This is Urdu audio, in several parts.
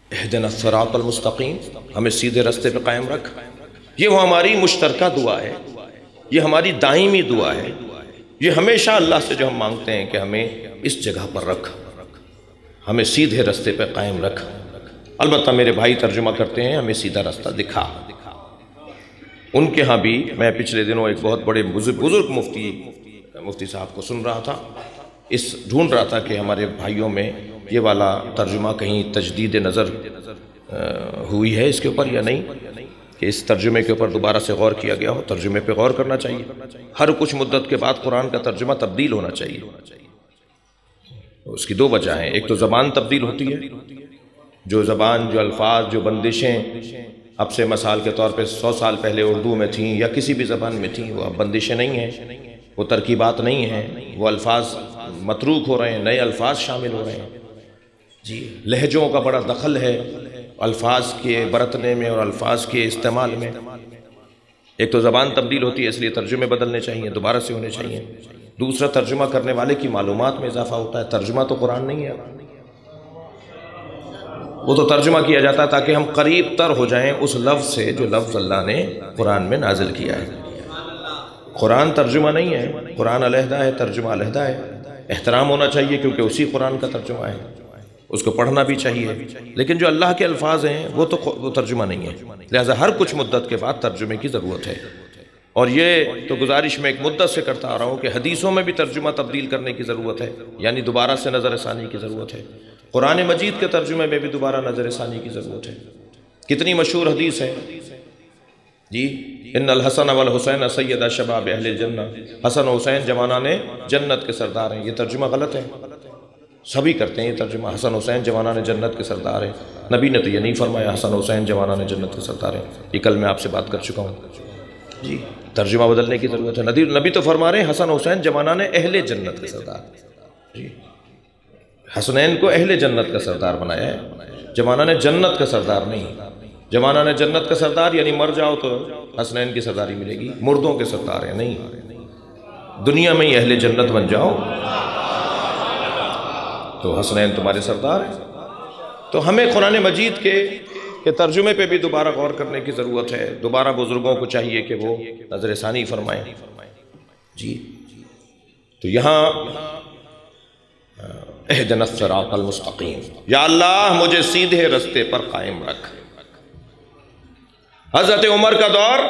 اہدنا الصراط المستقیم، ہمیں سیدھے راستے پہ قائم رکھ۔ یہ وہ ہماری مشترکہ دعا ہے، یہ ہماری دائمی دعا ہے، یہ ہمیشہ اللہ سے جو ہم مانگتے ہیں کہ ہمیں اس جگہ پر رکھ، ہمیں سیدھے راستے پہ قائم رکھ۔ البتہ میرے بھائی ترجمہ کرتے ہیں ہمیں سیدھا راستہ دکھا۔ ان کے ہاں بھی میں پچھلے دنوں ایک بہت بڑے بزرگ مفتی صاحب کو سن رہا تھا، ڈھونڈ رہا تھا کہ ہمارے بھائیوں میں یہ والا ترجمہ کہیں تجدید نظر ہوئی ہے اس کے اوپر یا نہیں، کہ اس ترجمے کے اوپر دوبارہ سے غور کیا گیا ہو۔ ترجمے پہ غور کرنا چاہیے، ہر کچھ مدت کے بعد قرآن کا ترجمہ تبدیل ہونا چاہیے۔ اس کی دو وجہ ہیں، ایک تو زبان تبدیل ہوتی ہے، جو زبان، جو الفاظ، جو بندشیں اب سے مثال کے طور پہ 100 سال پہلے اردو میں تھیں یا کسی بھی زبان میں تھیں، وہ اب بندشیں نہیں ہیں، وہ ترکیبات نہیں ہیں، وہ الفاظ متروک ہو رہے ہیں، نئے الفاظ شامل ہو رہے ہیں۔ جی، لہجوں کا بڑا دخل ہے الفاظ کے برتنے میں اور الفاظ کے استعمال میں۔ ایک تو زبان تبدیل ہوتی ہے، اس لیے ترجمے بدلنے چاہیے، دوبارہ سے ہونے چاہیے۔ دوسرا، ترجمہ کرنے والے کی معلومات میں اضافہ ہوتا ہے۔ ترجمہ تو قرآن نہیں ہے، وہ تو ترجمہ کیا جاتا ہے تاکہ ہم قریب تر ہو جائیں اس لفظ سے جو لفظ اللہ نے قرآن میں نازل کیا ہے۔ قرآن ترجمہ نہیں ہے، قرآن علیحدہ ہے، ترجمہ علیحدہ ہے۔ احترام ہونا چاہیے کیونکہ اسی قرآن کا ترجمہ ہے، اس کو پڑھنا بھی چاہیے، لیکن جو اللہ کے الفاظ ہیں وہ ترجمہ نہیں ہے، لہذا ہر کچھ مدت کے بعد ترجمے کی ضرورت ہے۔ اور یہ تو گزارش میں ایک مدت سے کرتا آ رہا ہوں کہ حدیثوں میں بھی ترجمہ تبدیل کرنے کی ضرورت ہے، یعنی دوبارہ سے نظر ثانی کی ضرورت ہے۔ قرآن مجید کے ترجمے میں بھی دوبارہ نظر ثانی کی ضرورت ہے۔ کتنی مشہور حدیث ہے جی، ان الحسن والحسین سیدا شباب اہل الجنہ، حسن و حسین جوانان جنت کے سردار ہیں۔ یہ ترجمہ غلط ہے، سبھی کرتے ہیں یہ ترجمہ، حسن حسین جوانان جنت کے سردار ہیں۔ نبی نے تو یہ نہیں فرمایا حسن حسین جوانان جنت کے سردار ہیں، یہ کل میں آپ سے بات کر چکا ہوں جی۔ ترجمہ بدلنے کی ضرورت ہے۔ نبی تو فرما رہے ہیں حسن حسین جوانان اہل جنت کے سردار جی، حسنین کو اہل جنت کا سردار بنایا ہے، جوانان جنت کا سردار نہیں۔ جوانان جنت کا سردار یعنی مر جاؤ تو حسنین کی سرداری ملے گی، مردوں کے سردار ہیں نہیں، دنیا میں ہی اہل جنت بن جاؤ تو حسنین تمہارے سردار ہیں۔ تو ہمیں قرآن مجید کے ترجمے پہ بھی دوبارہ غور کرنے کی ضرورت ہے، دوبارہ بزرگوں کو چاہیے کہ وہ نظر ثانی فرمائیں جی۔ تو یہاں اہدنا الصراط المستقیم، یا اللہ مجھے سیدھے راستے پر قائم رکھ۔ حضرت عمر کا دور،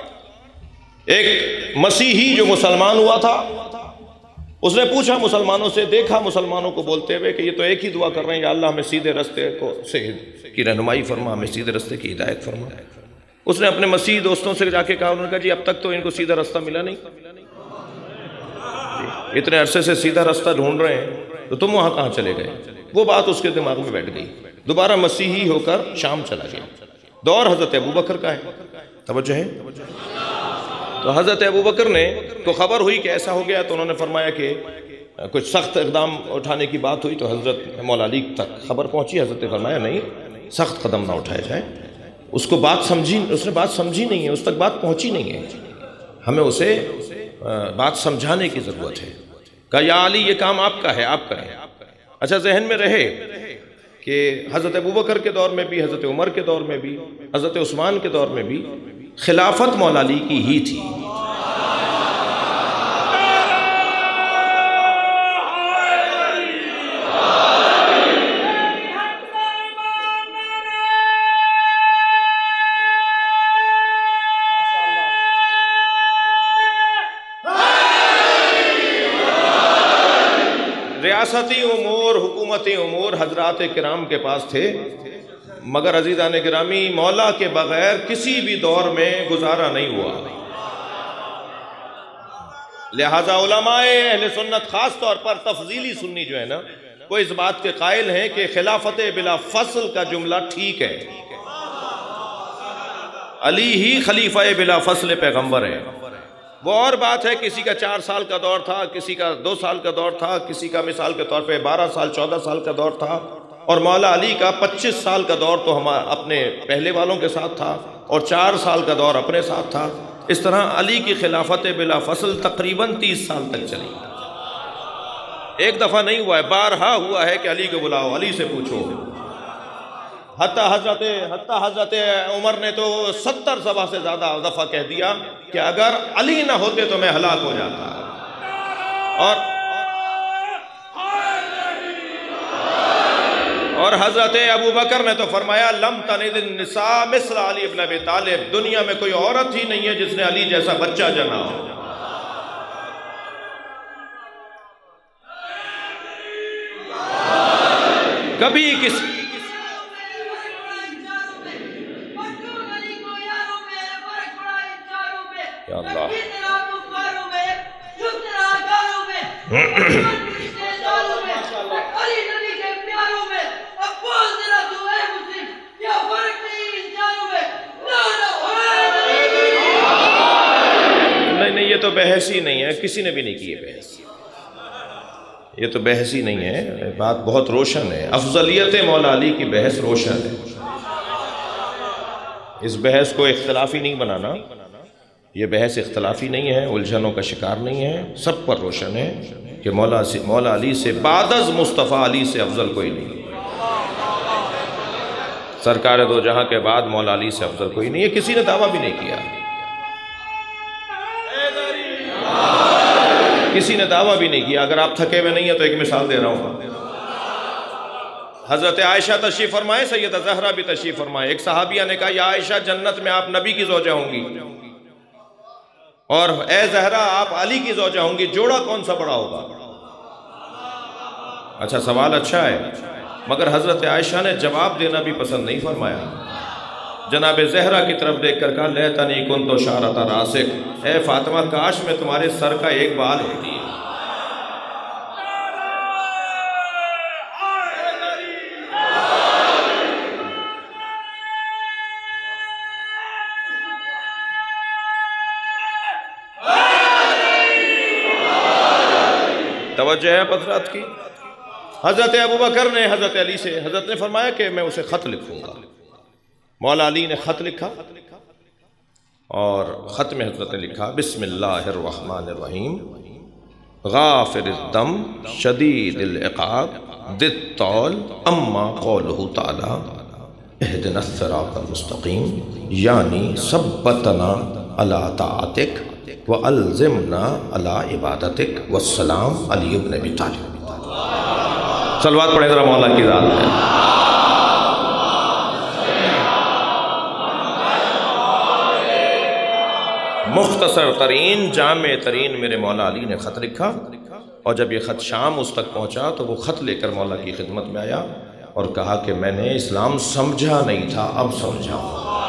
ایک مسیحی جو مسلمان ہوا تھا، اس نے پوچھا مسلمانوں سے، دیکھا مسلمانوں کو بولتے ہوئے کہ یہ تو ایک ہی دعا کر رہے ہیں، یا اللہ ہمیں سیدھے راستے کی رہنمائی فرما، ہمیں سیدھے راستے کی ہدایت فرما۔ اس نے اپنے مسیحی دوستوں سے جا کے کہا، انہوں نے کہا جی اب تک تو ان کو سیدھا راستہ ملا نہیں، اتنے عرصے سے سیدھا راستہ ڈھونڈ رہے ہیں تو تم وہاں کہاں چلے گئے؟ وہ بات اس کے دماغ میں بیٹھ گئی، دوبارہ مسیحی ہو کر شام چلا گیا۔ دور حضرت ابوبکر کا ہے، توجہ ہے۔ تو حضرت ابوبکر نے تو خبر ہوئی کہ ایسا ہو گیا، تو انہوں نے فرمایا کہ کچھ سخت اقدام اٹھانے کی بات ہوئی، تو حضرت مولا علی تک خبر پہنچی۔ حضرت نے فرمایا نہیں، سخت قدم نہ اٹھائے جائے، اس نے بات سمجھی نہیں ہے، اس تک بات پہنچی نہیں ہے، ہمیں اسے بات سمجھانے کی ضرورت ہے۔ کہا یا علی یہ کام آپ کا ہے، آپ کریں۔ اچھا ذہن میں رہے کہ حضرت ابوبکر کے دور میں بھی، حضرت عمر کے دور میں بھی، حضرت عثمان کے دور میں بھی خلافت مولا علی کی ہی تھی۔ ریاستی امور، حکومتی امور حضرات کرام کے پاس تھے، مگر عزیزان گرامی مولا کے بغیر کسی بھی دور میں گزارا نہیں ہوا۔ لہذا علماء اہل سنت خاص طور پر تفضیلی سنی جو ہے نا، وہ اس بات کے قائل ہیں کہ خلافت بلا فصل کا جملہ ٹھیک ہے، علی ہی خلیفہ بلا فصل پیغمبر ہے۔ وہ اور بات ہے کسی کا 4 سال کا دور تھا، کسی کا 2 سال کا دور تھا، کسی کا مثال کے طور پہ 12 سال 14 سال کا دور تھا، اور مولا علی کا 25 سال کا دور تو ہم اپنے پہلے والوں کے ساتھ تھا، اور 4 سال کا دور اپنے ساتھ تھا۔ اس طرح علی کی خلافت بلا فصل تقریباً 30 سال تک چلی۔ ایک دفعہ نہیں ہوا ہے، بارہا ہوا ہے کہ علی کو بلاؤ، علی سے پوچھو۔ حتیٰ حضرت عمر نے تو 70 صبح سے زیادہ دفعہ کہہ دیا کہ اگر علی نہ ہوتے تو میں ہلاک ہو جاتا. اور حضرت ابو بکر نے تو فرمایا لم تلد النساء مثل علی ابن ابی طالب، دنیا میں کوئی عورت ہی نہیں ہے جس نے علی جیسا بچہ جنا ہو. کبھی کسی یا اللہ نہیں، یہ تو بحث ہی نہیں ہے، کسی نے بھی نہیں کی ہے بحث. یہ تو بحث ہی نہیں ہے، بات بہت روشن ہے. افضلیت مولا علی کی بحث روشن ہے. اس بحث کو اختلافی نہیں بنانا، یہ بحث اختلافی نہیں ہے، الجھنوں کا شکار نہیں ہے، سب پر روشن ہے کہ مولا علی سے بعد از مصطفیٰ علی سے افضل کوئی نہیں. سرکار دو جہاں کے بعد مولا علی سے افضل کوئی نہیں ہے، کسی نے دعویٰ بھی نہیں کیا. کسی نے دعویٰ بھی نہیں کیا. اگر آپ تھکے ہوئے نہیں ہیں تو ایک مثال دے رہا ہوں. حضرت عائشہ تشریف فرمائے، سیدہ زہرا بھی تشریف فرمائے. ایک صحابیہ نے کہا یا عائشہ جنت میں آپ نبی کی زوجہ ہوں گی اور اے زہرا آپ علی کی زوجہ ہوں گی، جوڑا کون سا بڑا ہوگا؟ اچھا سوال اچھا ہے، مگر حضرت عائشہ نے جواب دینا بھی پسند نہیں فرمایا. جناب زہرا کی طرف دیکھ کر کہا لیتنی کنت شعرۃ راسک، اے فاطمہ کاش میں تمہارے سر کا ایک بال ہوتی. توجہ ہے حضرت کی. حضرت ابوبکر نے حضرت علی سے، حضرت نے فرمایا کہ میں اسے خط لکھوں گا. مولا علی نے خط لکھا اور خط میں حضرت نے لکھا بسم اللہ الرحمن الرحیم غافر الذم شدید العقاب ذی الطول اما قولہ تعالی اہدنا الصراط المستقیم یعنی ثبتنا علی طاعتک وَأَلْزِمْنَا عَلَىٰ عِبَادَتِكَ وَالسَّلَامُ علی ابن ابی طالب. صلوات پڑھیں ذرا مولا کی ذات ہے. مختصر ترین جامع ترین میرے مولا علی نے خط لکھا، اور جب یہ خط شام اس تک پہنچا تو وہ خط لے کر مولا کی خدمت میں آیا اور کہا کہ میں نے اسلام سمجھا نہیں تھا، اب سمجھا.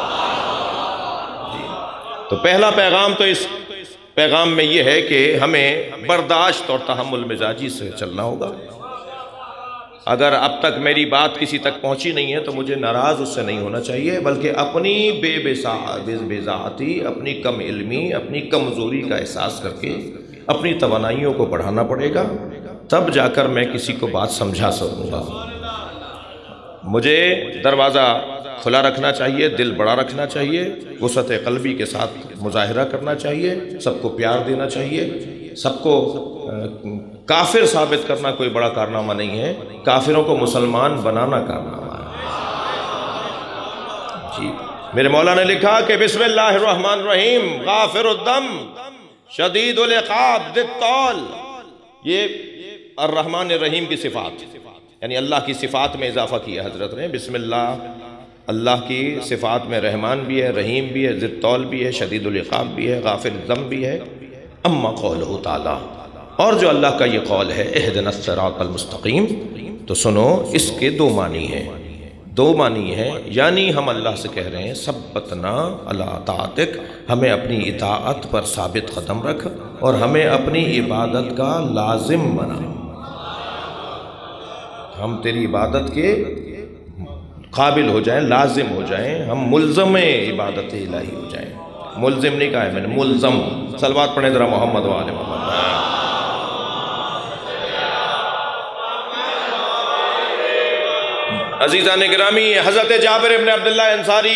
تو پہلا پیغام تو اس پیغام میں یہ ہے کہ ہمیں برداشت اور تحمل مزاجی سے چلنا ہوگا. اگر اب تک میری بات کسی تک پہنچی نہیں ہے تو مجھے ناراض اس سے نہیں ہونا چاہیے، بلکہ اپنی بے ذاتی، اپنی کم علمی، اپنی کمزوری کا احساس کر کے اپنی توانائیوں کو بڑھانا پڑے گا، تب جا کر میں کسی کو بات سمجھا سکوں گا. مجھے دروازہ کھلا رکھنا چاہیے، دل بڑا رکھنا چاہیے، وسعت قلبی کے ساتھ مظاہرہ کرنا چاہیے، سب کو پیار دینا چاہیے. سب کو کافر ثابت کرنا کوئی بڑا کارنامہ نہیں ہے، کافروں کو مسلمان بنانا کارنامہ ہے. جی میرے مولا نے لکھا کہ بسم اللہ الرحمن الرحیم غافر الذم شدید العقاب ذی الطول، یہ الرحمن الرحیم کی صفات، یعنی اللہ کی صفات میں اضافہ کیا حضرت نے. بسم اللہ کی صفات میں رحمان بھی ہے، رحیم بھی ہے، ذی الطول بھی ہے، شدید العقاب بھی ہے، غافر الذنب بھی ہے. اما قولہ تعالی، اور جو اللہ کا یہ قول ہے اہدنا الصراط المستقیم، تو سنو اس کے دو معنی ہیں. یعنی ہم اللہ سے کہہ رہے ہیں ثبتنا علی طاعتک، ہمیں اپنی اطاعت پر ثابت قدم رکھ اور ہمیں اپنی عبادت کا لازم بنا. ہم تیری عبادت کے قابل ہو جائیں، لازم ہو جائیں، ہم ملزم عبادت الہی ہو جائیں. ملزم نہیں کہا ہے میں نے، ملزم. صلوات پڑھیں ذرا محمد و آل محمد. عزیزان گرامی، حضرت جابر ابن عبداللہ انصاری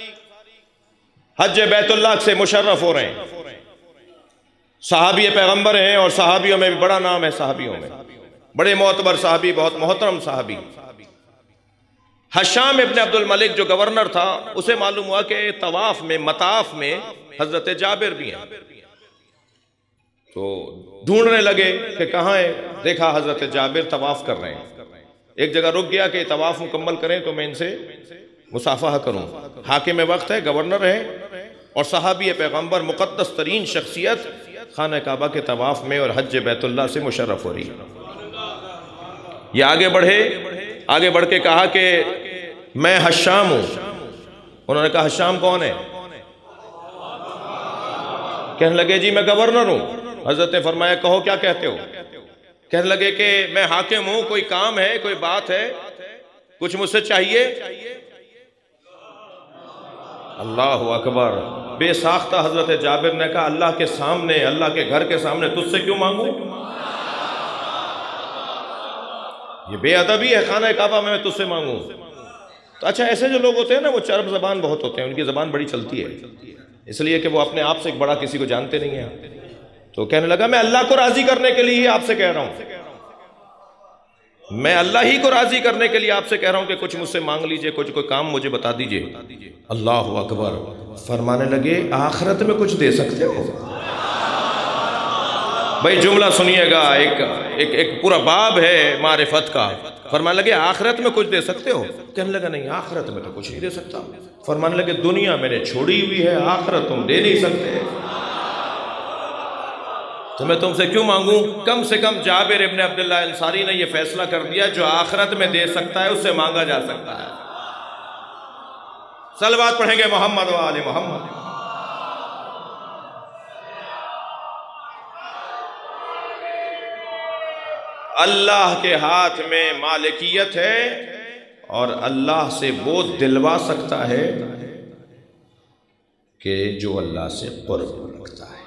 حج بیت اللہ سے مشرف ہو رہے ہیں. صحابی پیغمبر ہیں اور صحابیوں میں بھی بڑا نام ہے، صحابیوں میں بڑے معتبر صحابی، بہت محترم صحابی. حشام ابن عبد الملک جو گورنر تھا، اسے معلوم ہوا کہ طواف میں، مطاف میں حضرت جابر بھی ہیں، تو ڈھونڈنے لگے کہ کہاں ہے. دیکھا حضرت جابر طواف کر رہے ہیں. ایک جگہ رک گیا کہ طواف مکمل کریں تو میں ان سے مصافحہ کروں. حاکم وقت ہے، گورنر ہے، اور صحابی پیغمبر، مقدس ترین شخصیت خانہ کعبہ کے طواف میں اور حج بیت اللہ سے مشرف ہو رہی. یہ آگے بڑھے، آگے بڑھ کے کہا کہ میں حشام ہوں. انہوں نے کہا حشام کون ہے؟ کہنے لگے جی میں گورنر ہوں. حضرت نے فرمایا کہو کیا کہتے ہو؟ کہنے لگے کہ میں حاکم ہوں، کوئی کام ہے، کوئی بات ہے، کچھ مجھ سے چاہیے؟ اللہ اکبر. بے ساختہ حضرت جابر نے کہا اللہ کے سامنے، اللہ کے گھر کے سامنے تجھ سے کیوں مانگوں؟ یہ بے ادبی ہے، خانہ کعبہ میں تجھ سے مانگوں. تو اچھا ایسے جو لوگ ہوتے ہیں نا وہ چرب زبان بہت ہوتے ہیں، ان کی زبان بڑی چلتی ہے، اس لیے کہ وہ اپنے آپ سے ایک بڑا کسی کو جانتے نہیں ہیں. تو کہنے لگا میں اللہ کو راضی کرنے کے لیے آپ سے کہہ رہا ہوں، میں اللہ ہی کو راضی کرنے کے لیے آپ سے کہہ رہا ہوں کہ کچھ مجھ سے مانگ لیجئے، کچھ کوئی کام مجھے بتا دیجئے. اللہ اکبر. فرمانے لگے آخرت میں کچھ دے سکتے ہو؟ بھائی جملہ سنیے گا، ایک پورا باب ہے معرفت کا. فرمانے لگے آخرت میں کچھ دے سکتے ہو؟ کہنے لگا نہیں آخرت میں تو کچھ نہیں دے سکتا. فرمانے لگے دنیا میں نے چھوڑی ہوئی ہے، آخرت تم دے نہیں سکتے، تو میں تم سے کیوں مانگوں؟ کم سے کم جابر ابن عبداللہ انصاری نے یہ فیصلہ کر دیا جو آخرت میں دے سکتا ہے اس سے مانگا جا سکتا ہے. صلوات پڑھیں گے محمد و آل محمد. اللہ کے ہاتھ میں مالکیت ہے اور اللہ سے وہ دلوا سکتا ہے کہ جو اللہ سے قرب رکھتا ہے.